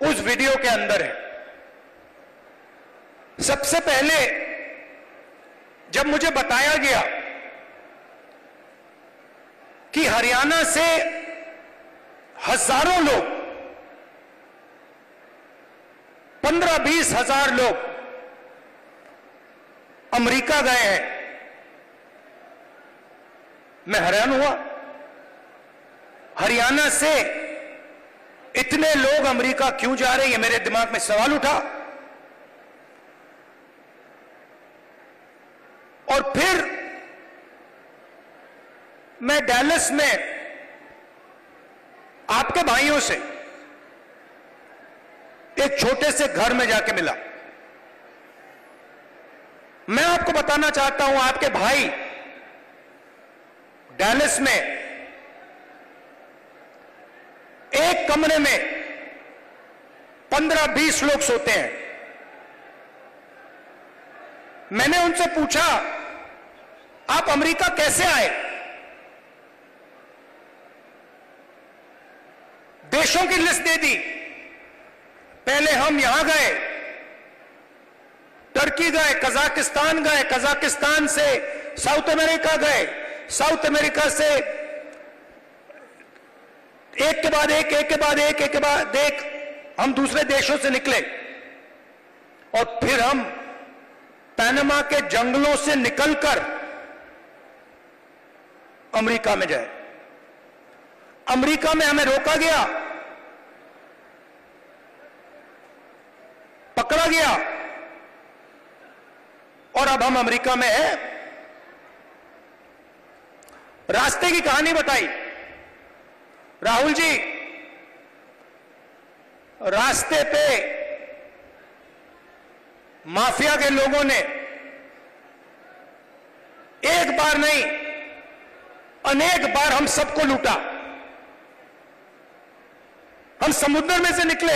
उस वीडियो के अंदर है। सबसे पहले जब मुझे बताया गया कि हरियाणा से हजारों लोग, 15-20 हजार लोग अमेरिका गए हैं, मैं हैरान हुआ। हरियाणा से इतने लोग अमेरिका क्यों जा रहे हैं, ये मेरे दिमाग में सवाल उठा। और फिर मैं डैलस में आपके भाइयों से एक छोटे से घर में जाके मिला। मैं आपको बताना चाहता हूं, आपके भाई डैलस में एक कमरे में 15-20 लोग सोते हैं। मैंने उनसे पूछा, आप अमेरिका कैसे आए? देशों की लिस्ट दे दी। पहले हम यहां गए, टर्की गए, कजाकिस्तान गए, कजाकिस्तान से साउथ अमेरिका गए, साउथ अमेरिका से एक के बाद एक, एक के बाद एक, एक के बाद एक हम दूसरे देशों से निकले। और फिर हम पनामा के जंगलों से निकलकर अमेरिका में जाए। अमेरिका में हमें रोका गया, पकड़ा गया, और अब हम अमेरिका में हैं। रास्ते की कहानी बताई राहुल जी। रास्ते पे माफिया के लोगों ने एक बार नहीं, अनेक बार हम सबको लूटा। हम समुद्र में से निकले,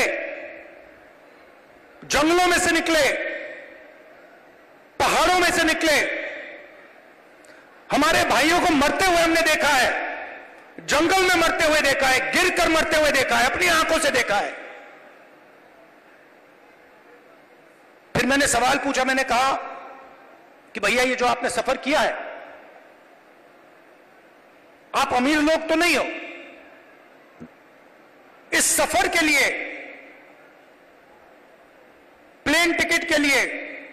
जंगलों में से निकले, पहाड़ों में से निकले। हमारे भाइयों को मरते हुए हमने देखा है, जंगल में मरते हुए देखा है, गिरकर मरते हुए देखा है, अपनी आंखों से देखा है। फिर मैंने सवाल पूछा, मैंने कहा कि भैया ये जो आपने सफर किया है, आप अमीर लोग तो नहीं हो। इस सफर के लिए, प्लेन टिकट के लिए,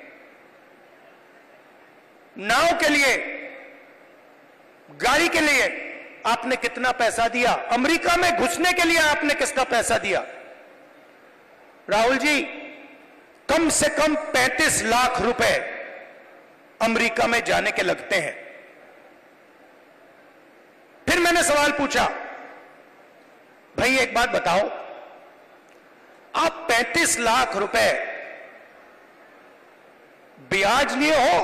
नाव के लिए, गाड़ी के लिए आपने कितना पैसा दिया? अमेरिका में घुसने के लिए आपने किसका पैसा दिया? राहुल जी, कम से कम 35 लाख रुपए अमेरिका में जाने के लगते हैं। फिर मैंने सवाल पूछा, भाई एक बात बताओ, आप 35 लाख रुपए ब्याज लिए हो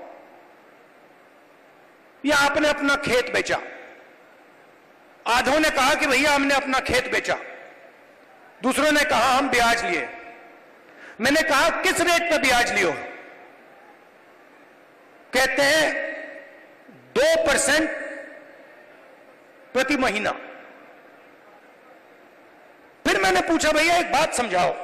या आपने अपना खेत बेचा? आधों ने कहा कि भैया हमने अपना खेत बेचा, दूसरों ने कहा हम ब्याज लिए। मैंने कहा किस रेट पे ब्याज लियो? कहते हैं 2% प्रति महीना। फिर मैंने पूछा, भैया एक बात समझाओ,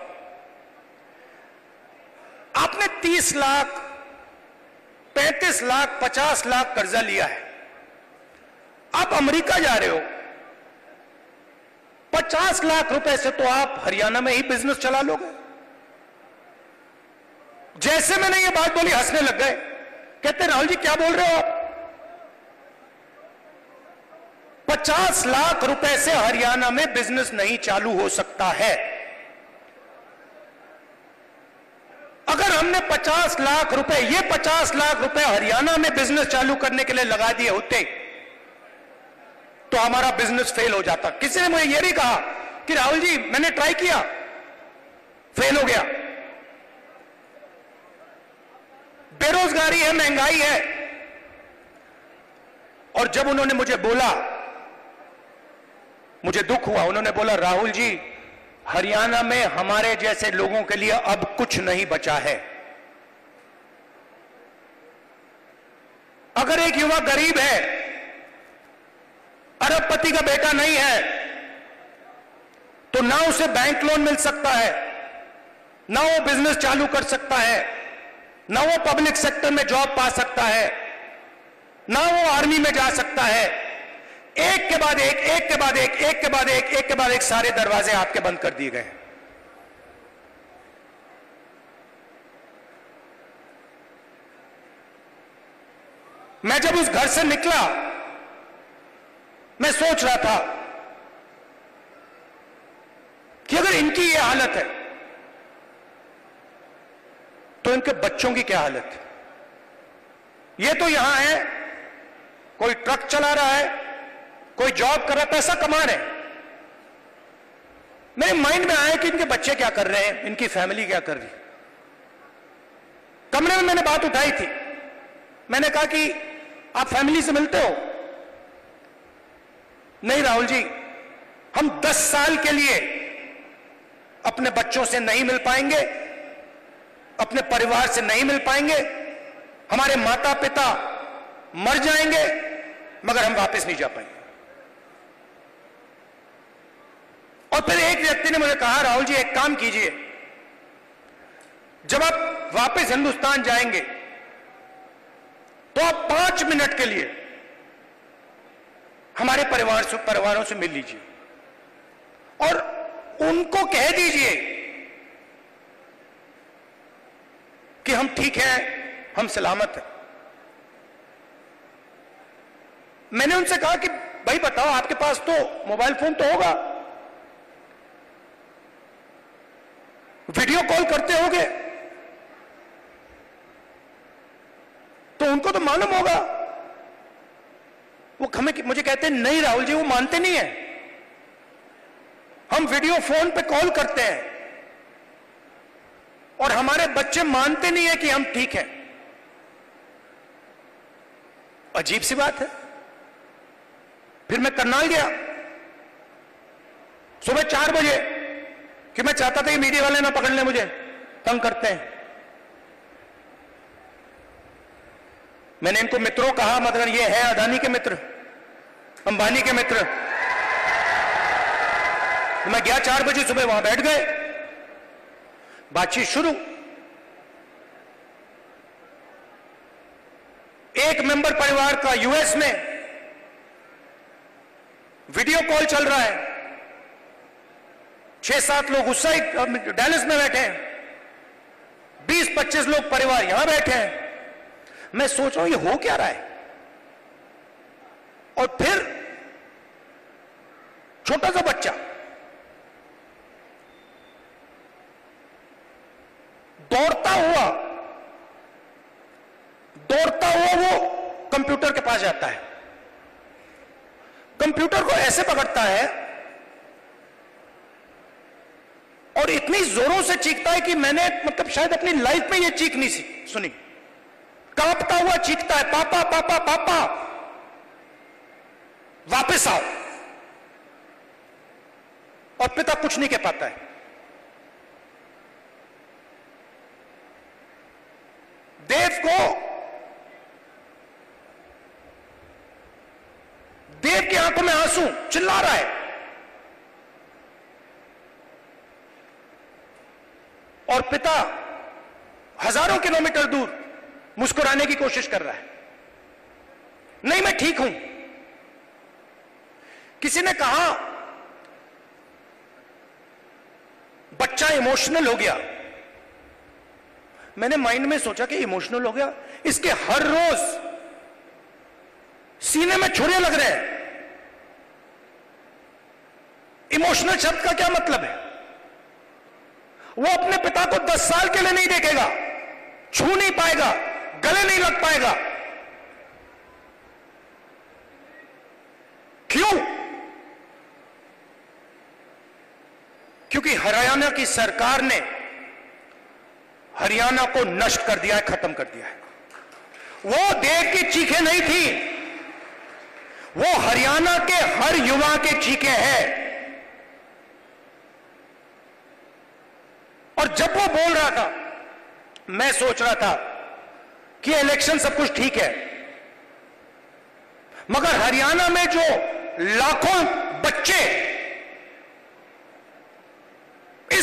आपने 30 लाख, 35 लाख, 50 लाख कर्जा लिया है, आप अमेरिका जा रहे हो, 50 लाख रुपए से तो आप हरियाणा में ही बिजनेस चला लोगे। जैसे मैंने ये बात बोली हंसने लग गए। कहते राहुल जी क्या बोल रहे हो आप? 50 लाख रुपए से हरियाणा में बिजनेस नहीं चालू हो सकता है। अगर हमने 50 लाख रुपए, ये 50 लाख रुपए हरियाणा में बिजनेस चालू करने के लिए लगा दिए होते तो हमारा बिजनेस फेल हो जाता। किसी ने मुझे यह नहीं कहा कि राहुल जी मैंने ट्राई किया, फेल हो गया। बेरोजगारी है, महंगाई है। और जब उन्होंने मुझे बोला, मुझे दुख हुआ। उन्होंने बोला राहुल जी हरियाणा में हमारे जैसे लोगों के लिए अब कुछ नहीं बचा है। अगर एक युवा गरीब है, अरबपति का बेटा नहीं है, तो ना उसे बैंक लोन मिल सकता है, ना वो बिजनेस चालू कर सकता है, ना वो पब्लिक सेक्टर में जॉब पा सकता है, ना वो आर्मी में जा सकता है। एक के बाद एक, एक के बाद एक, एक के बाद एक, एक के बाद एक सारे दरवाजे आपके बंद कर दिए गए। मैं जब उस घर से निकला, मैं सोच रहा था कि अगर इनकी ये हालत है तो इनके बच्चों की क्या हालत है। ये तो यहां है, कोई ट्रक चला रहा है, कोई जॉब कर रहा है, पैसा कमा रहे हैं। मेरे माइंड में आया कि इनके बच्चे क्या कर रहे हैं, इनकी फैमिली क्या कर रही है। कमरे में मैंने बात उठाई थी, मैंने कहा कि आप फैमिली से मिलते हो? नहीं राहुल जी, हम 10 साल के लिए अपने बच्चों से नहीं मिल पाएंगे, अपने परिवार से नहीं मिल पाएंगे, हमारे माता पिता मर जाएंगे मगर हम वापस नहीं जा पाएंगे। और फिर एक व्यक्ति ने मुझे कहा, राहुल जी एक काम कीजिए, जब आप वापस हिंदुस्तान जाएंगे तो आप 5 मिनट के लिए हमारे परिवारों से मिल लीजिए और उनको कह दीजिए कि हम ठीक हैं, हम सलामत हैं। मैंने उनसे कहा कि भाई बताओ, आपके पास तो मोबाइल फोन तो होगा, वीडियो कॉल करते होगे, तो उनको तो मालूम होगा। वो मुझे कहते हैं नहीं राहुल जी, वो मानते नहीं है, हम वीडियो फोन पे कॉल करते हैं और हमारे बच्चे मानते नहीं है कि हम ठीक हैं। अजीब सी बात है। फिर मैं करनाल गया सुबह 4 बजे, कि मैं चाहता था कि मीडिया वाले ना पकड़ लें मुझे, तंग करते हैं। मैंने इनको मित्रों कहा, मतलब ये है अदानी के मित्र, अंबानी के मित्र। तो मैं गया 4 बजे सुबह, वहां बैठ गए, बातचीत शुरू। एक मेंबर परिवार का यूएस में वीडियो कॉल चल रहा है, 6-7 लोग उस साइड डैलस में बैठे हैं, 20-25 लोग परिवार यहां बैठे हैं। मैं सोच रहा हूं ये हो क्या रहा है। और फिर छोटा सा बच्चा दौड़ता हुआ वो कंप्यूटर के पास जाता है, कंप्यूटर को ऐसे पकड़ता है और इतनी जोरों से चीखता है कि मैंने मतलब शायद अपनी लाइफ में ये चीख नहीं सुनी। कांपता हुआ चीखता है, पापा पापा पापा वापस आओ। और पिता कुछ नहीं कह पाता है। देव की आंखों में आंसू, चिल्ला रहा है। और पिता हजारों किलोमीटर दूर मुस्कुराने की कोशिश कर रहा है, नहीं मैं ठीक हूं। किसी ने कहा बच्चा इमोशनल हो गया। मैंने माइंड में सोचा कि इमोशनल हो गया, इसके हर रोज सीने में छुरे लग रहे हैं। इमोशनल शब्द का क्या मतलब है? वो अपने पिता को 10 साल के लिए नहीं देखेगा, छू नहीं पाएगा, गले नहीं लग पाएगा। क्यों? क्योंकि हरियाणा की सरकार ने हरियाणा को नष्ट कर दिया है, खत्म कर दिया है। वो देव की चीखें नहीं थी, वो हरियाणा के हर युवा के चीखें हैं। और जब वो बोल रहा था, मैं सोच रहा था कि इलेक्शन सब कुछ ठीक है, मगर हरियाणा में जो लाखों बच्चे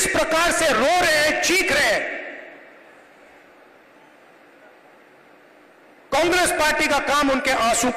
जिस प्रकार से रो रहे हैं, चीख रहे हैं, कांग्रेस पार्टी का काम उनके आंसू